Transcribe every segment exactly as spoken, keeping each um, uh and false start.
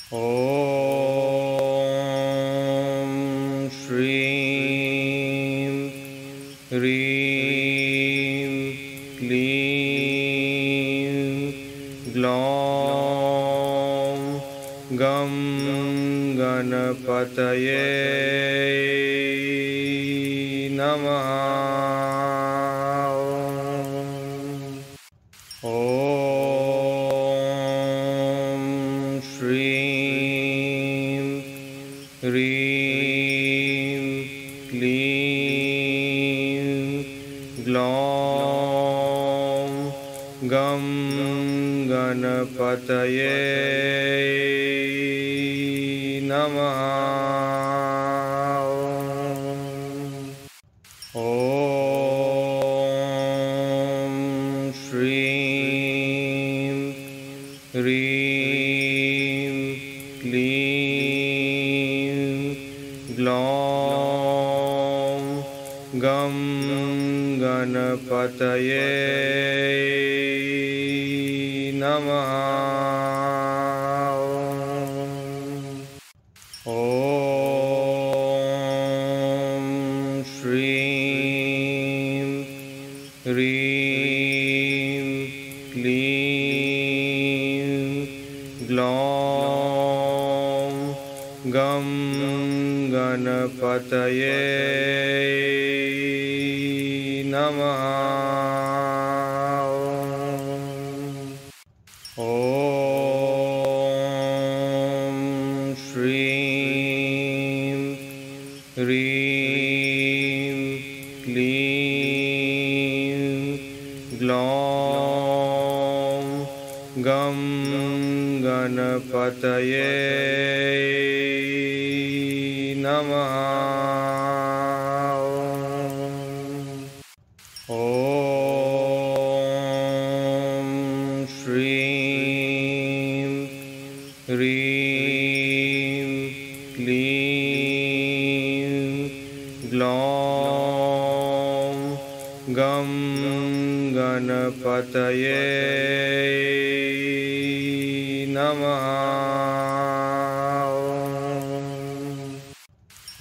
ॐ श्रीं ह्रीं क्लीं ग्लौं गं गणपतये नमः। ॐ श्रीं ह्रीं क्लीं ग्लौं गं गणपतये नमः। ॐ श्रीं ह्रीं क्लीं ग्लौं गं गणपतये नमः। ॐ श्रीं ह्रीं क्लीं ग्लौं गं गणपतये नमः। ॐ श्रीं ह्रीं क्लीं ग्लौं गं गणपतये नमः। ॐ श्रीं ह्रीं क्लीं ग्लौं गं गणपतये नमः। ॐ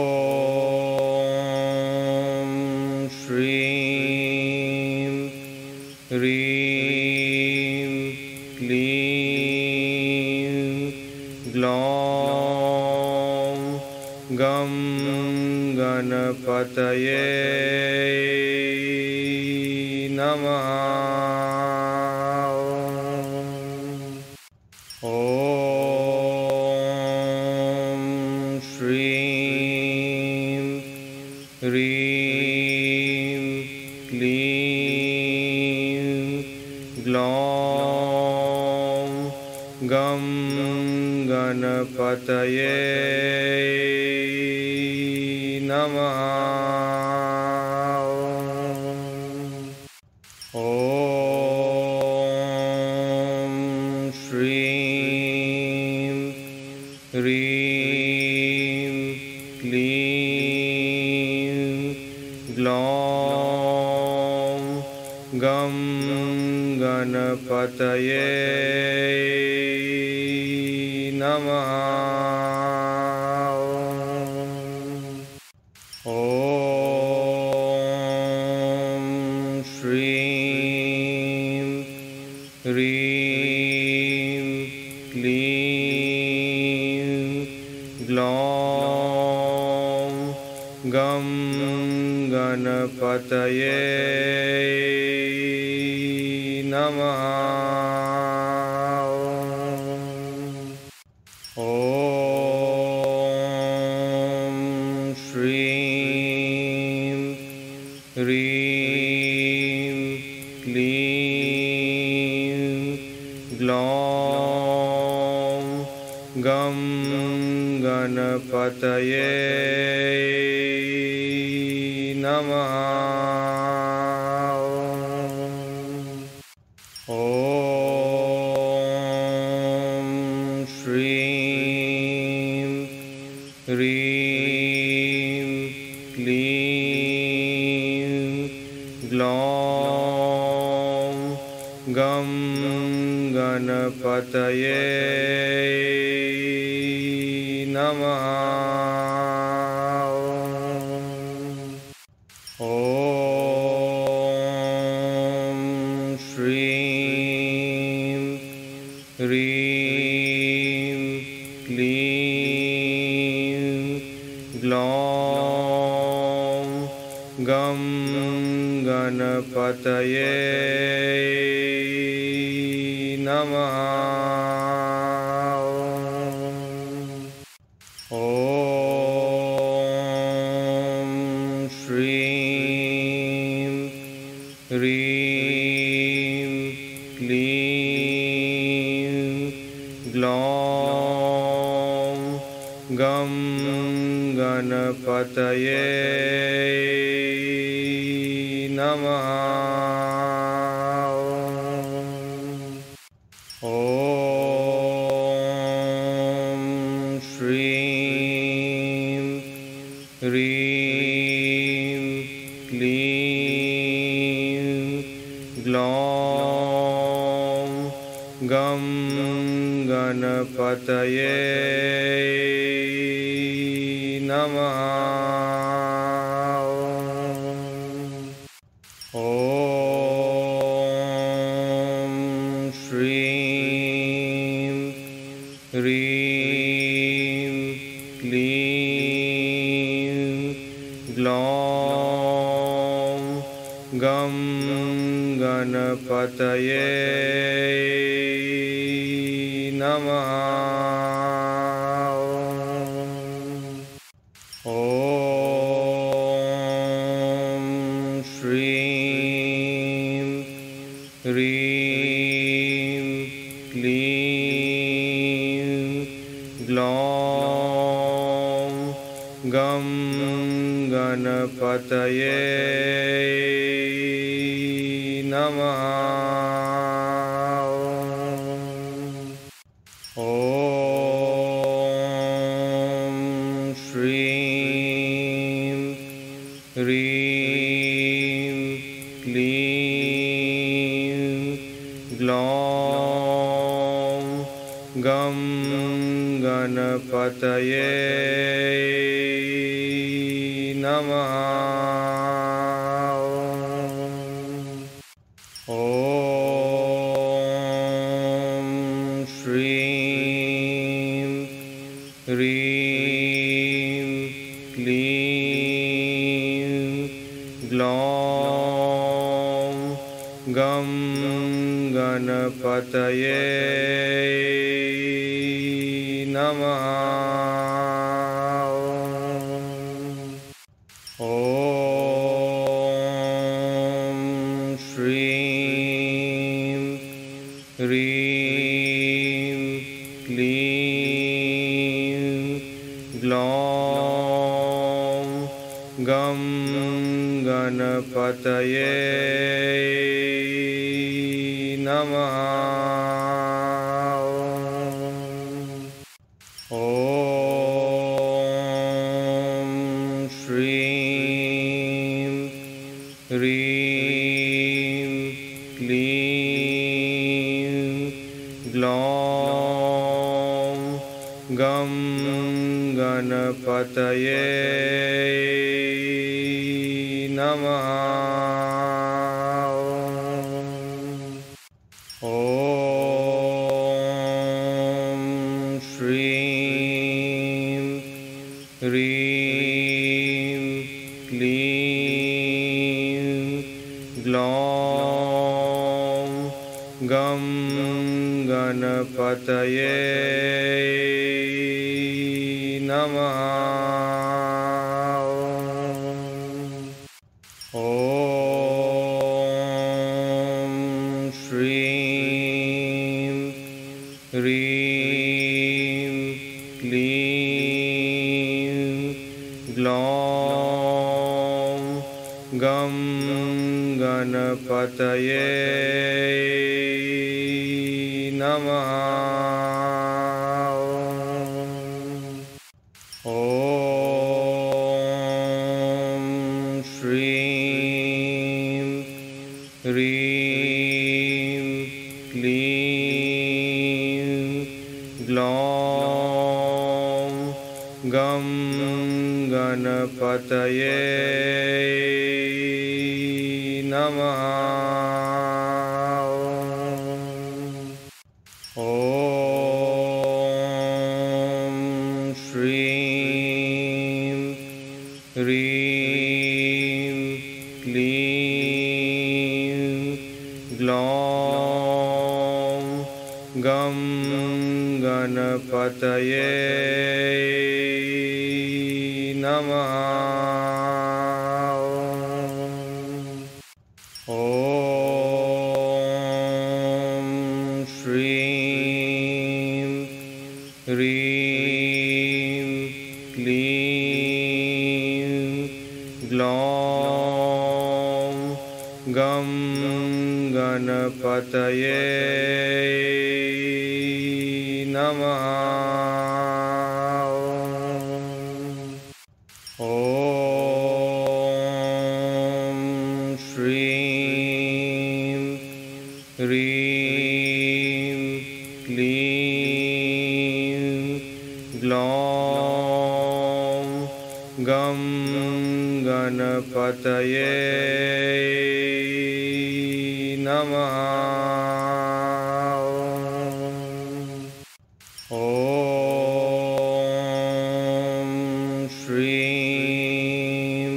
श्रीं ह्रीं क्लीं ग्लौं गं गणपतये नमः। ॐ श्रीं ह्रीं क्लीं ग्लौं गं गणपतये नमः। ॐ श्रीं ह्रीं क्लीं ग्लौं गं गणपतये नमः। ॐ श्रीं ह्रीं क्लीं ग्लौं गं गणपतये नमः। ॐ श्रीं ह्रीं क्लीं ग्लौं गं गणपतये नमः। ॐ श्रीं ह्रीं क्लीं ग्लौं गं गणपतये नमः। ॐ श्रीं ह्रीं क्लीं ग्लौं गं गणपतये नमः। ॐ श्रीं ह्रीं क्लीं ग्लौं गं गणपतये नमः। ॐ श्रीं ह्रीं क्लीं ग्लौं गं गणपतये नमः। ॐ श्रीं ह्रीं क्लीं ग्लौं गं गणपतये नमः। ॐ श्रीं ह्रीं क्लीं ग्लौं गं गणपतये नमः। ॐ श्रीं ह्रीं क्लीं ग्लौं गं गणपतये नमः। ॐ श्रीं ह्रीं क्लीं ग्लौं गं गणपतये नमः। ॐ श्रीं ह्रीं क्लीं ग्लौं गं गणपतये नमः। ॐ श्रीं ह्रीं क्लीं ग्लौं गं गणपतये नमः। ॐ श्रीं ह्रीं क्लीं ग्लौं गं गणपतये नमः। ॐ श्रीं ह्रीं क्लीं ग्लौं गं गणपतये नमः। ॐ श्रीं ह्रीं क्लीं ग्लौं गं गणपतये नमः। ॐ श्रीं ह्रीं क्लीं ग्लौं गं गणपतये नमः। ॐ श्रीं ह्रीं क्लीं ग्लौं गं गणपतये नमः। ॐ श्रीं ह्रीं क्लीं ग्लौं गं गणपतये नमः। ॐ श्रीं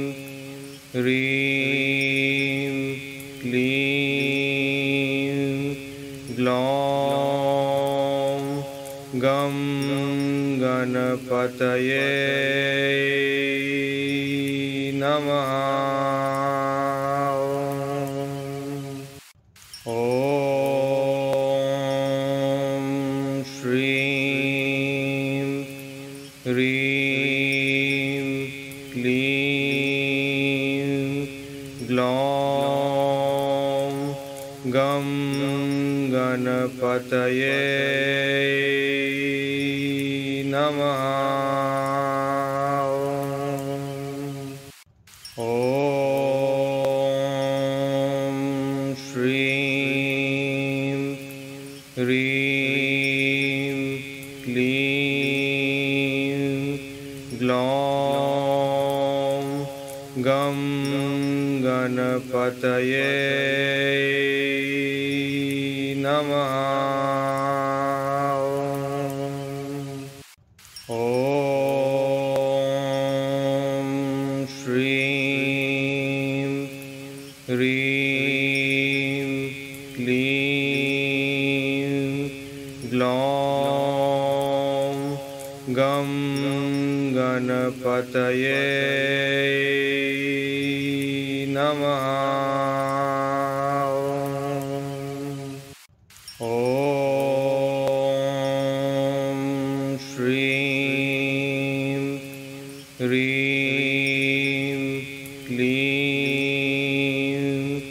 ह्रीं क्लीं ग्लौं गं गणपतये नमः। ॐ श्रीं ह्रीं क्लीं ग्लौं गं गणपतये नमः। ॐ श्रीं ह्रीं क्लीं ग्लौं गं गणपतये नमः। ॐ श्रीं ह्रीं क्लीं ग्लौं गं गणपतये नमः। ॐ श्रीं ह्रीं क्लीं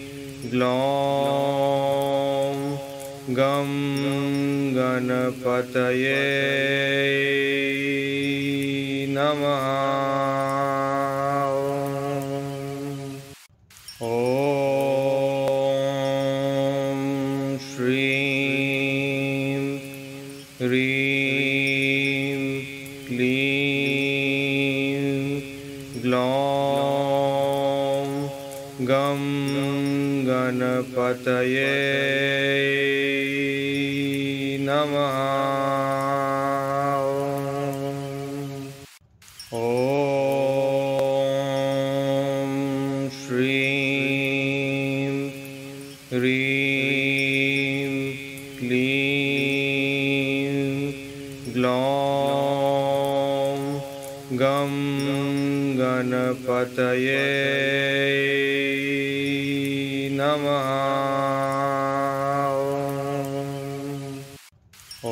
ग्लौं गं गणपतये नमः। ॐ श्रीं ह्रीं क्लीं ग्लौं गं गणपतये नमः। ॐ श्रीं ह्रीं क्लीं ग्लौं गं गणपतये नमः। ॐ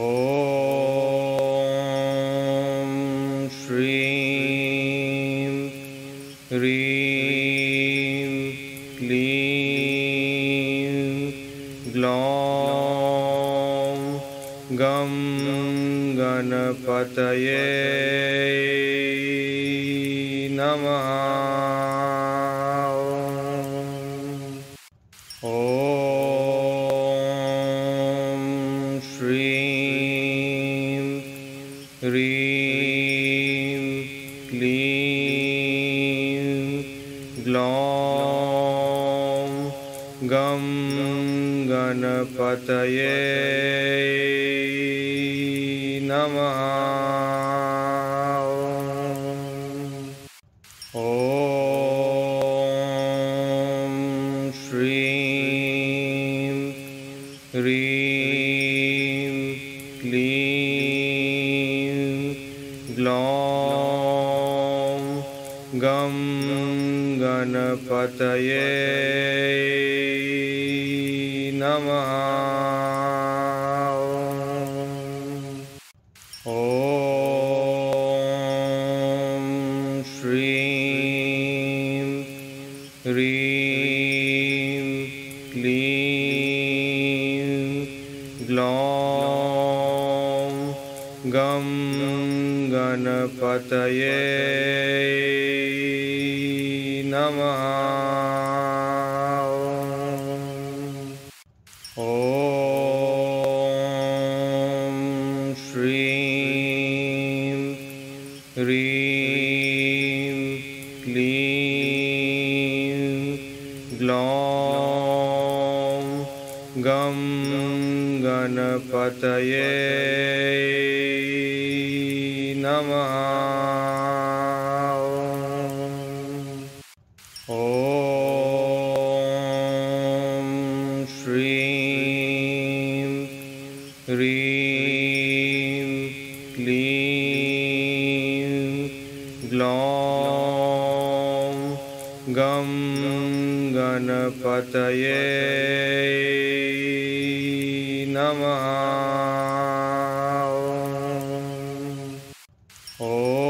श्रीं ह्रीं क्लीं ग्लौं गं गणपतये नमः। ॐ श्रीं ह्रीं गणपतये नमः। ॐ श्रीं ह्रीं क्लीं ग्लौं गं गणपतये नमः। ॐ श्रीं ह्रीं क्लीं ग्लौं गं गणपतये नमः। ॐ श्रीं ह्रीं क्लीं ग्लौं गं गणपतये नमः। ॐ श्रीं ह्रीं क्लीं ग्लौं गं गणपतये नमः। ॐ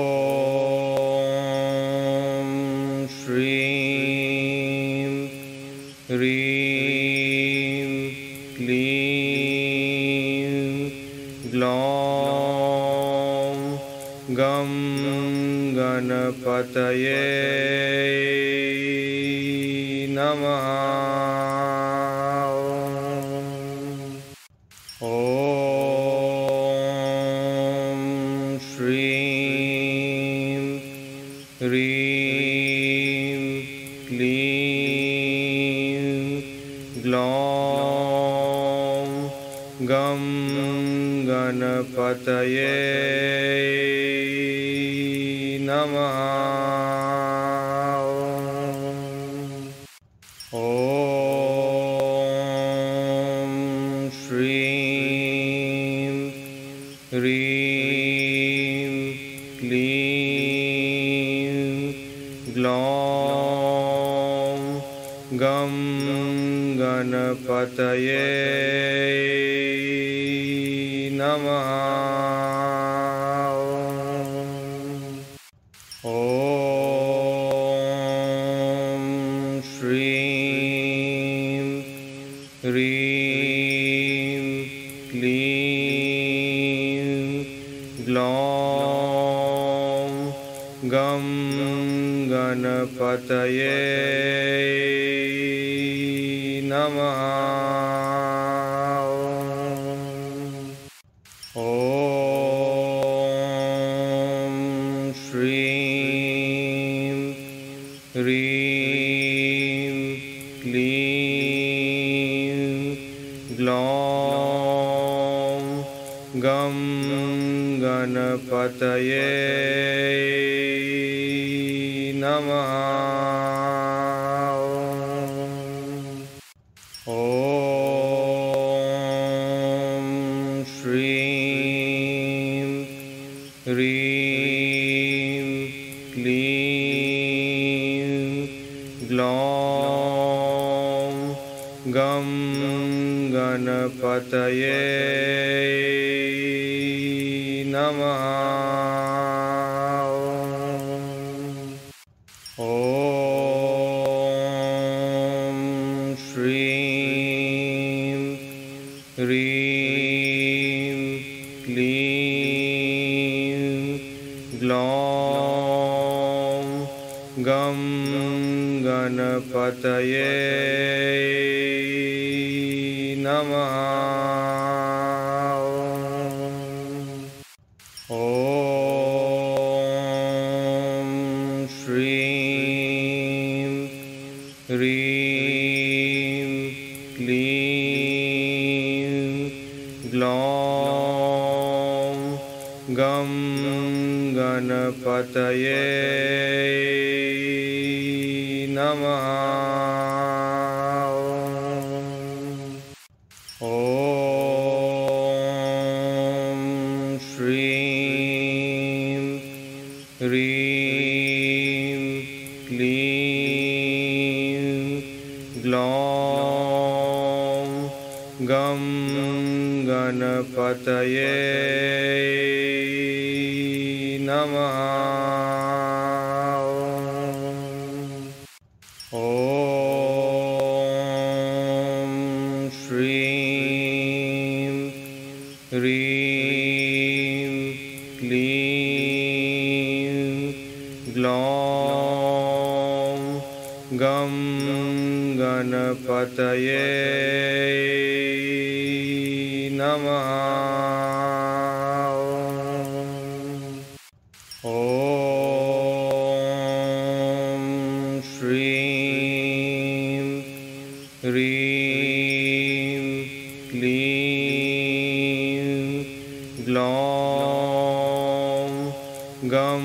श्रीं ह्रीं क्लीं ग्लौं गं गणपतये नमः। ॐ श्रीं ह्रीं क्लीं ग्लौं गं गणपतये नमः। ॐ श्रीं ह्रीं क्लीं ग्लौं गं गणपतये नमः। ॐ श्रीं ह्रीं क्लीं ग्लौं गं गणपतये नमः। ॐ श्रीं ह्रीं क्लीं ग्लौं गं गणपतये नमः। ॐ श्रीं ह्रीं क्लीं ग्लौं गं गणपतये नमः। ॐ श्रीं ह्रीं क्लीं ग्लौं गं गणपतये नमः। ॐ श्रीं ह्रीं क्लीं गं गणपतये नमः। ॐ श्रीं ह्रीं क्लीं ग्लौं गं गणपतये नमः। ॐ श्रीं ह्रीं क्लीं ग्लौं गं गणपतये नमः। ॐ श्रीं ह्रीं क्लीं ग्लौं गं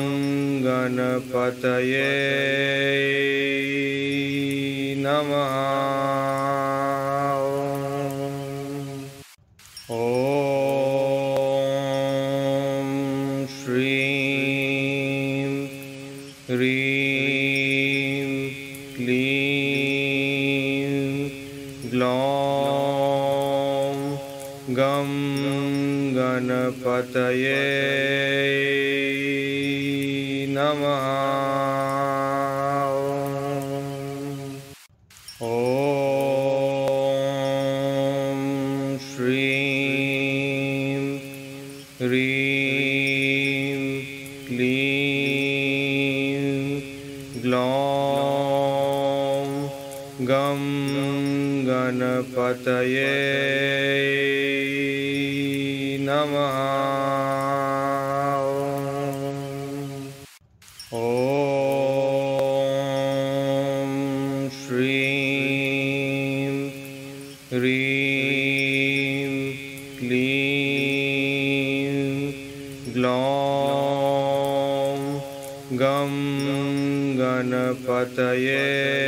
गणपतये नमः। ॐ श्रीं ह्रीं क्लीं ग्लौं गं गणपतये नमः। ॐ श्रीं ह्रीं क्लीं ग्लौं गं गणपतये नमः। ॐ श्रीं ह्रीं क्लीं ग्लौं गं गणपतये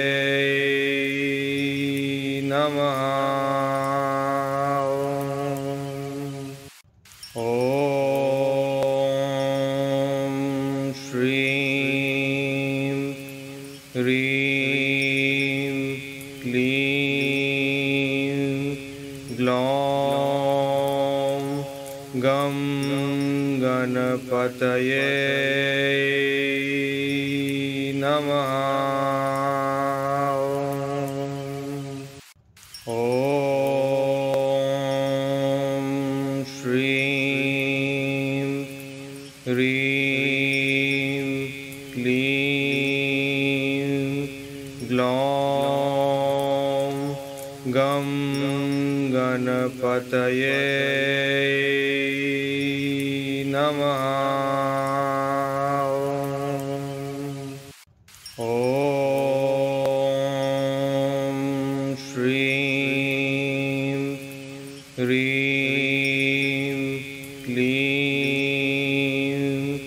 नमः। ॐ श्रीं ह्रीं क्लीं ग्लौं गं गणपतये नमः। ॐ श्रीं ह्रीं क्लीं ग्लौं गं गणपतये नमः। ॐ श्रीं ह्रीं क्लीं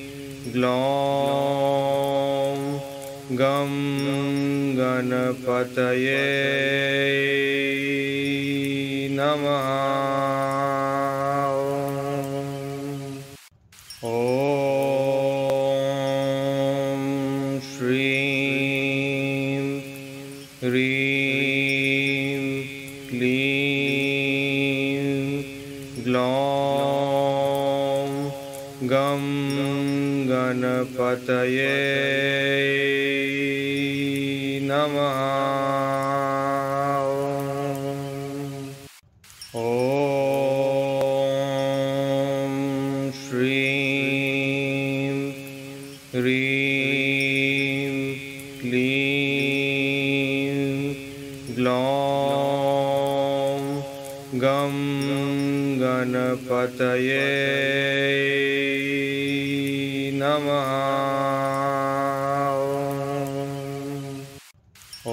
ग्लौं गं गणपतये नमः। ॐ श्रीं ह्रीं क्लीं ग्लौं गं गणपतये नमः। ॐ श्रीं ह्रीं क्लीं ग्लौं गं गणपतये नमः। ॐ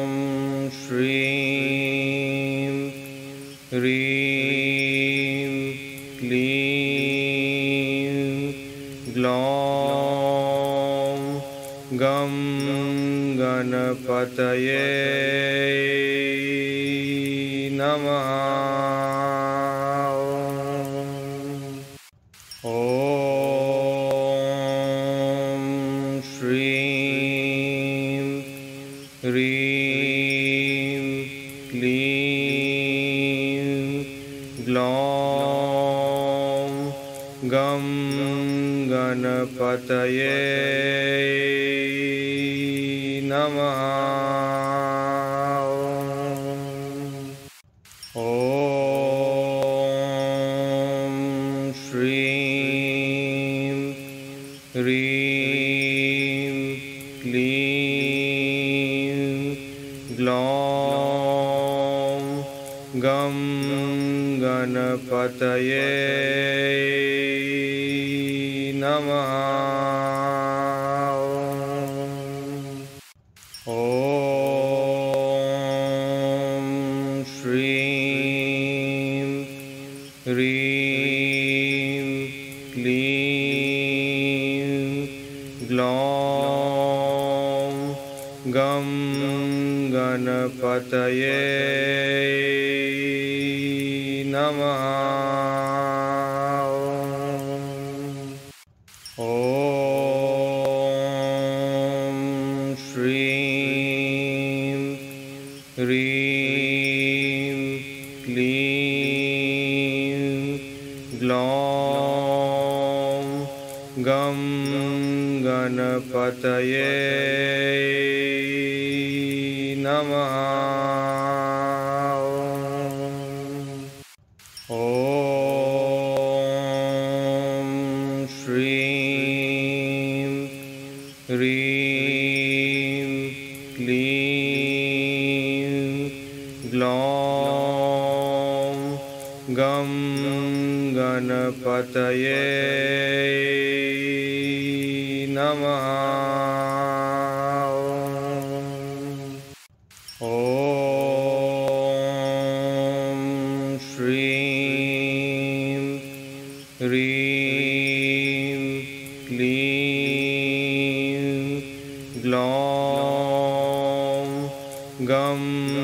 श्रीं ह्रीं ग्लौं गं गणपतये नमः। ॐ श्रीं ह्रीं क्लीं ग्लौं गं गणपतये नमः। ॐ श्रीं ह्रीं क्लीं ग्लौं गं गणपतये नमः। ॐ श्रीं ह्रीं क्लीं ग्लौं गं गणपतये नमः। ॐ श्रीं ह्रीं क्लीं ग्लौं गं गणपतये नमः। ॐ श्रीं ह्रीं क्लीं ग्लौं गं गणपतये नमः। ॐ श्रीं ह्रीं क्लीं ग्लौं गं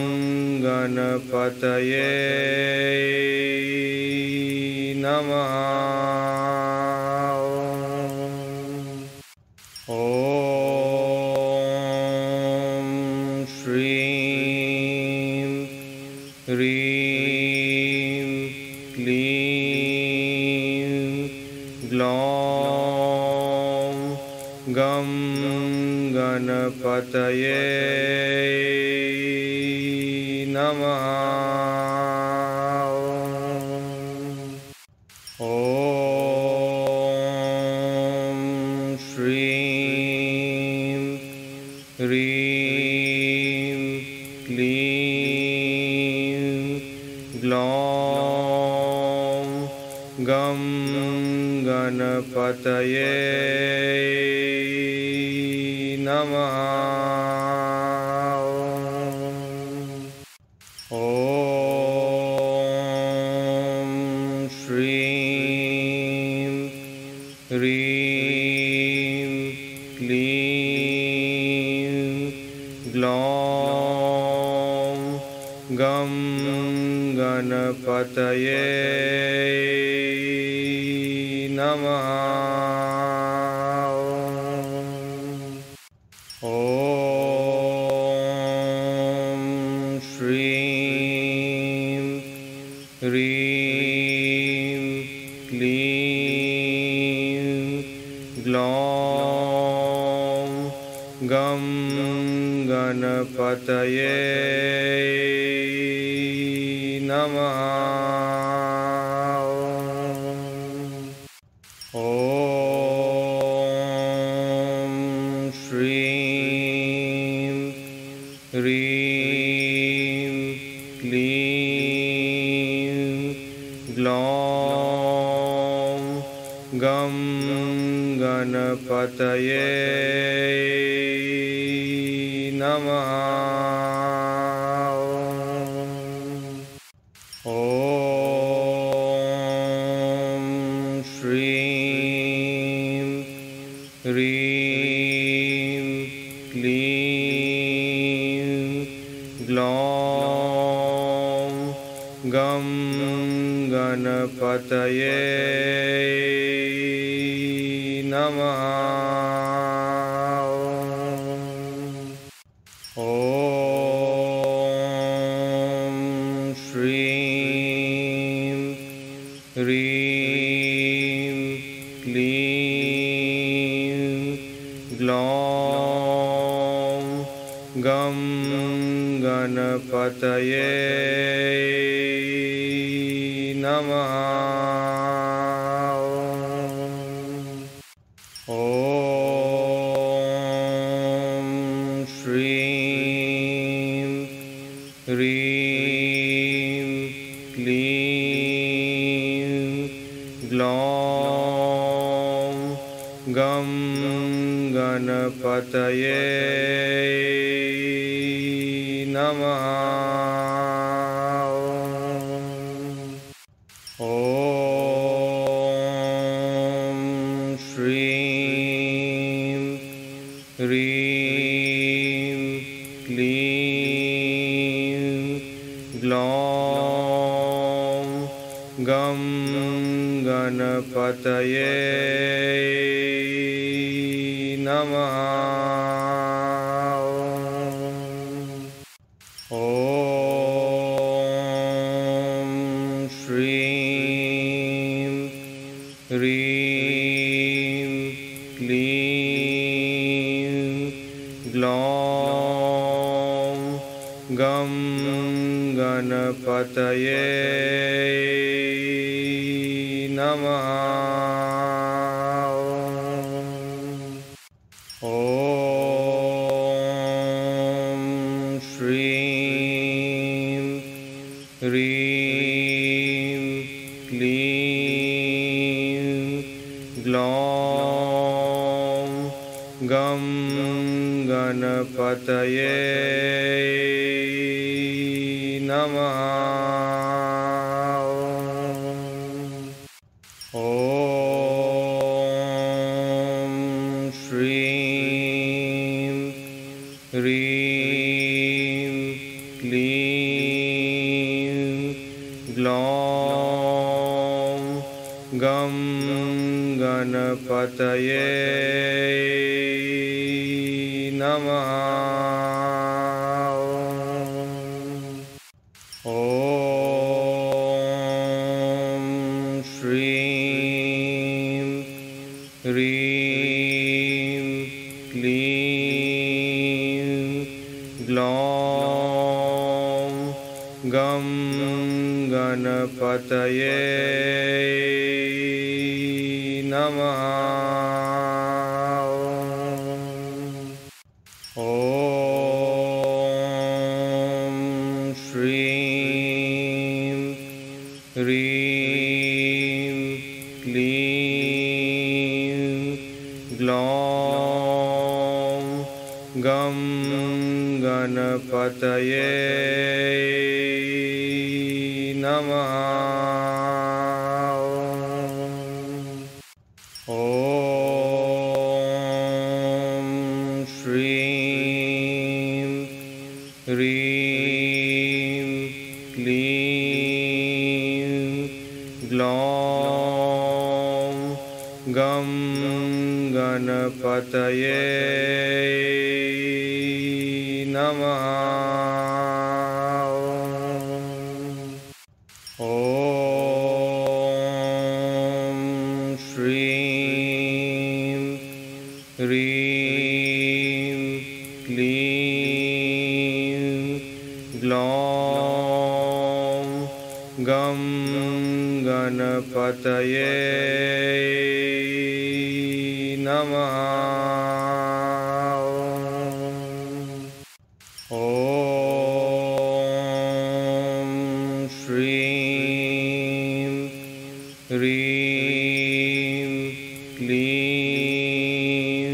गणपतये नमः। ॐ श्रीं ह्रीं क्लीं ग्लौं गं गणपतये नमः। ॐ श्रीं ह्रीं क्लीं ग्लौं गं गणपतये नमः। ॐ श्रीं ह्रीं क्लीं ग्लौं गं गणपतये नमः। ॐ श्रीं ह्रीं क्लीं ग्लौं गं गणपतये नमः। ॐ श्रीं ह्रीं क्लीं ग्लौं गं गणपतये नमः। ॐ श्रीं ह्रीं क्लीं ग्लौं गं गणपतये नमः। ॐ श्रीं ह्रीं क्लीं ग्लौं गं गणपतये नमः। ॐ श्रीं ह्रीं क्लीं ग्लौं गं गणपतये नमः। ॐ श्रीं ह्रीं क्लीं ग्लौं गं गणपतये नमः। ॐ श्रीं ह्रीं क्लीं ग्लौं गं गणपतये नमः। ॐ श्रीं ह्रीं क्लीं ग्लौं गं गणपतये नमः। ॐ श्रीं ह्रीं क्लीं ग्लौं गं गणपतये नमः। ॐ श्रीं ह्रीं क्लीं ग्लौं गं गणपतये नमः। ॐ श्रीं ह्रीं क्लीं ग्लौं गं गणपतये नमः। ॐ श्रीं ह्रीं क्लीं ग्लौं गं गणपतये नमः। ॐ श्रीं ह्रीं क्लीं ग्लौं गं गणपतये नमः। ॐ श्रीं ह्रीं क्लीं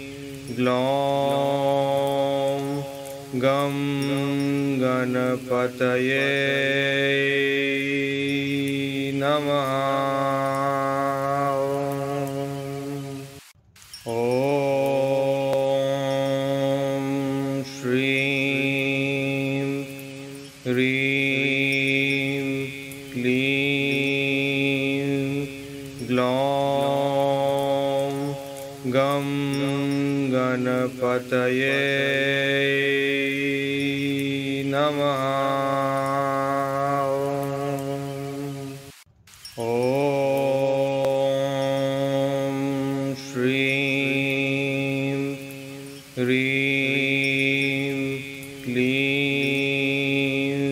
ग्लौं गं गणपतये नमः। ॐ ग्लौं गं गणपतये नमः। ॐ श्रीं ह्रीं क्लीं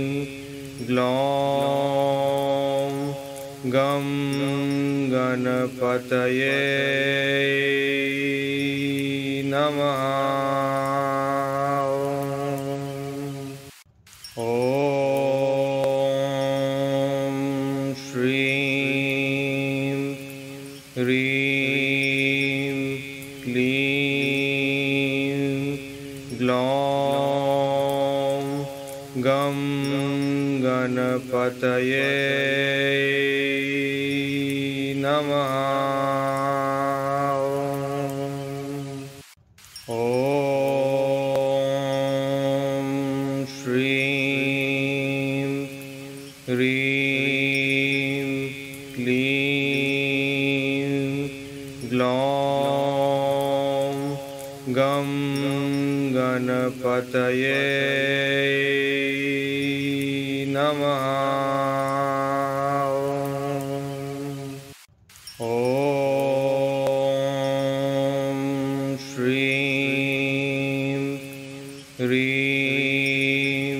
ग्लौं गं गणपतये नमः। ॐ श्रीं ह्रीं क्लीं ग्लौं गं गणपतये नमः। ॐ श्रीं ह्रीं क्लीं ग्लौं गं गणपतये नमः। ॐ श्रीं ह्रीं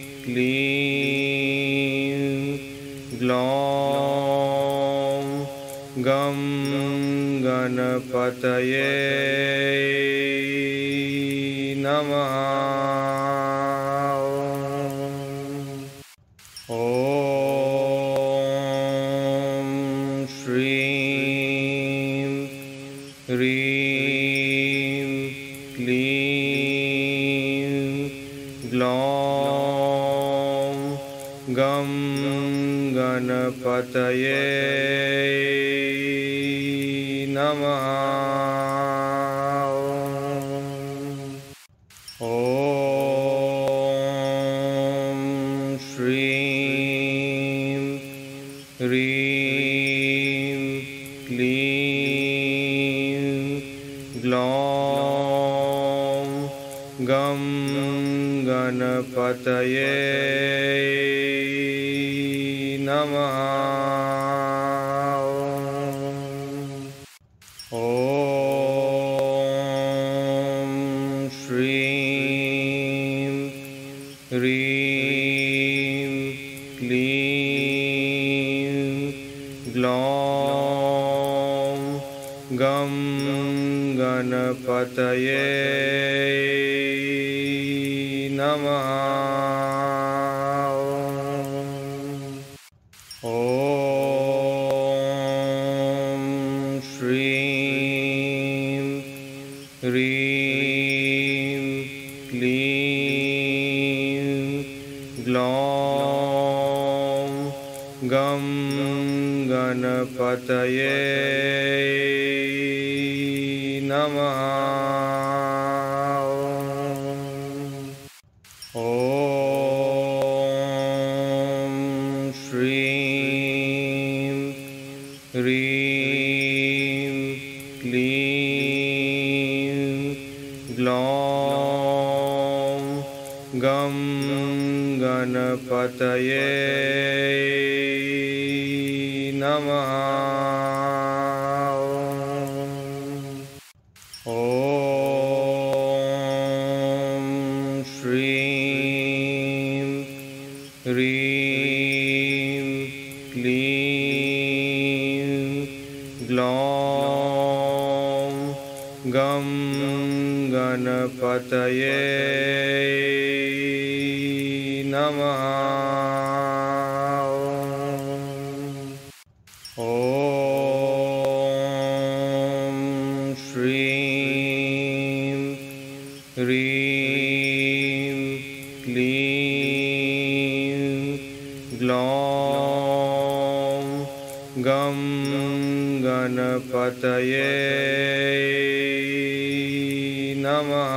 क्लीं ग्लौं गं गणपतये नमः। ॐ श्रीं ह्रीं क्लीं ग्लौं गं गणपतये नमः। ॐ श्रीं ह्रीं क्लीं ग्लौं गं गणपतये नमः। ॐ श्रीं ह्रीं क्लीं ग्लौं गं गणपतये नमः। ॐ श्रीं ह्रीं क्लीं ग्लौं गं गणपतये नमः। ॐ श्रीं ह्रीं क्लीं ग्लौं गं गणपतये नमः। ॐ श्रीं ह्रीं क्लीं ग्लौं गं गणपतये नमः। ॐ श्रीं ह्रीं क्लीं ग्लौं गं गणपतये नमः।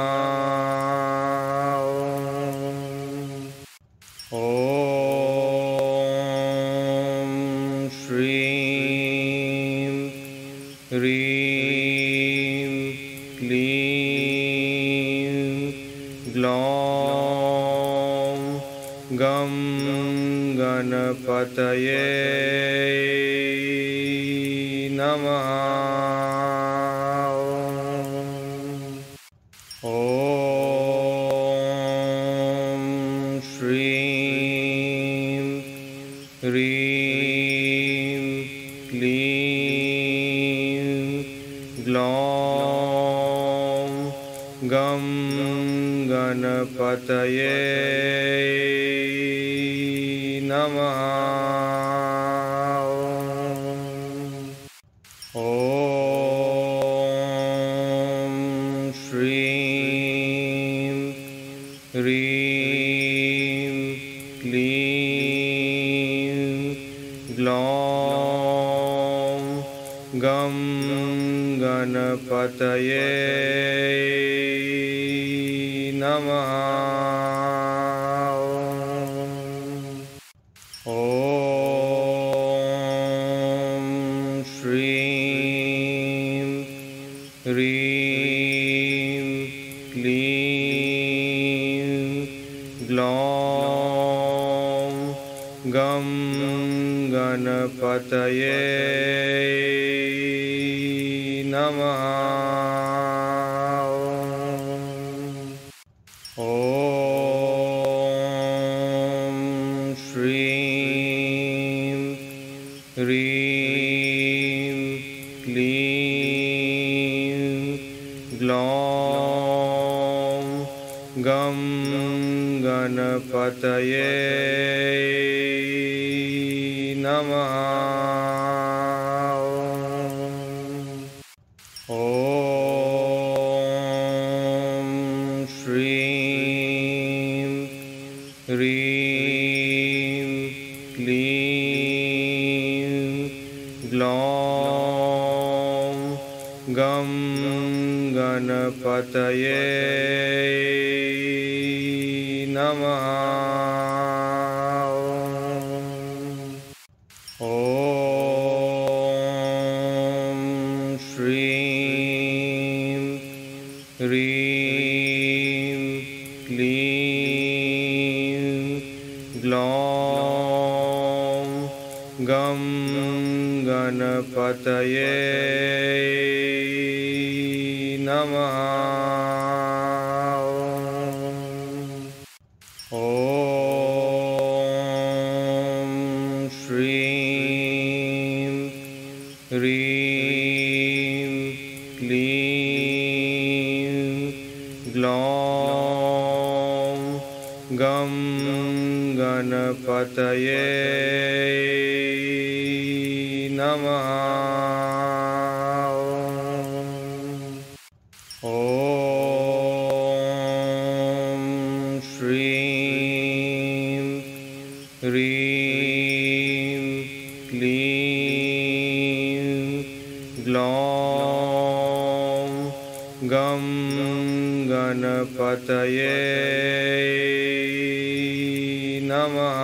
ॐ श्रीं ह्रीं क्लीं ग्लौं गं गणपतये नमः। ॐ श्रीं ह्रीं क्लीं ग्लौं गं गणपतये नमः। ॐ श्रीं ह्रीं क्लीं ग्लौं गं गणपतये नमः। ॐ श्रीं ह्रीं क्लीं ग्लौं गं गणपतये नमः। ॐ श्रीं ह्रीं क्लीं ग्लौं गं गणपतये नमः। ॐ श्रीं ह्रीं क्लीं ग्लौं गं गणपतये नमः। ॐ श्रीं ह्रीं क्लीं ग्लौं गं गणपतये नमः। ॐ श्रीं ह्रीं क्लीं ग्लौं गं गणपतये नमः। ॐ श्रीं ह्रीं क्लीं ग्लौं गं गणपतये नमः।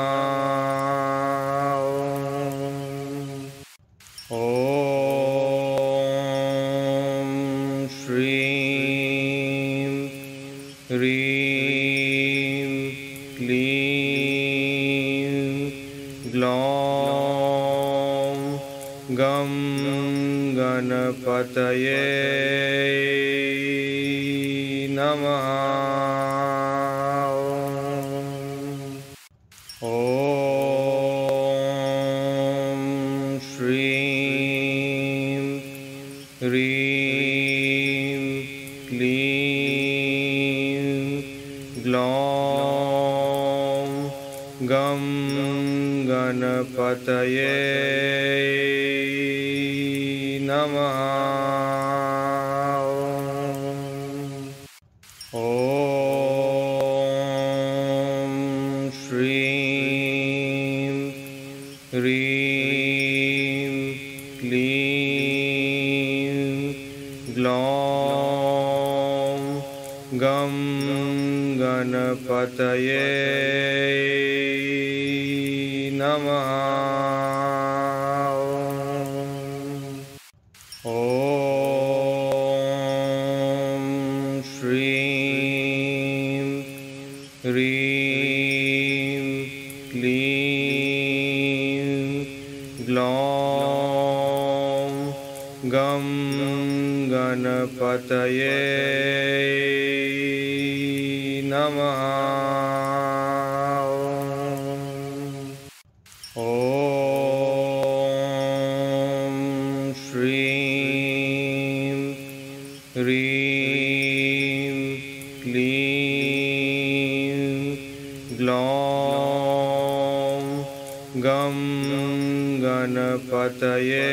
ॐ श्रीं ह्रीं क्लीं ग्लौं गं गणपतये नमः। ॐ श्रीं ह्रीं क्लीं ग्लौं गं गणपतये नमः। ॐ श्रीं ह्रीं क्लीं ग्लौं गं गणपतये नमः। ॐ श्रीं ह्रीं क्लीं ग्लौं गं गणपतये नमः। ॐ श्रीं ह्रीं क्लीं ग्लौं गं गणपतये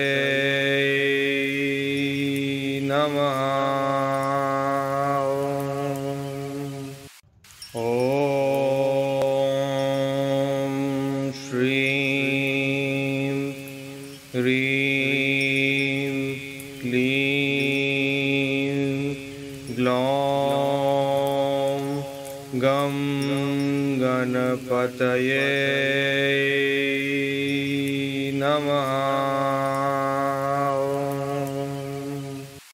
नमः। ॐ श्रीं ह्रीं क्लीं ग्लौं गं गणपतये नमः।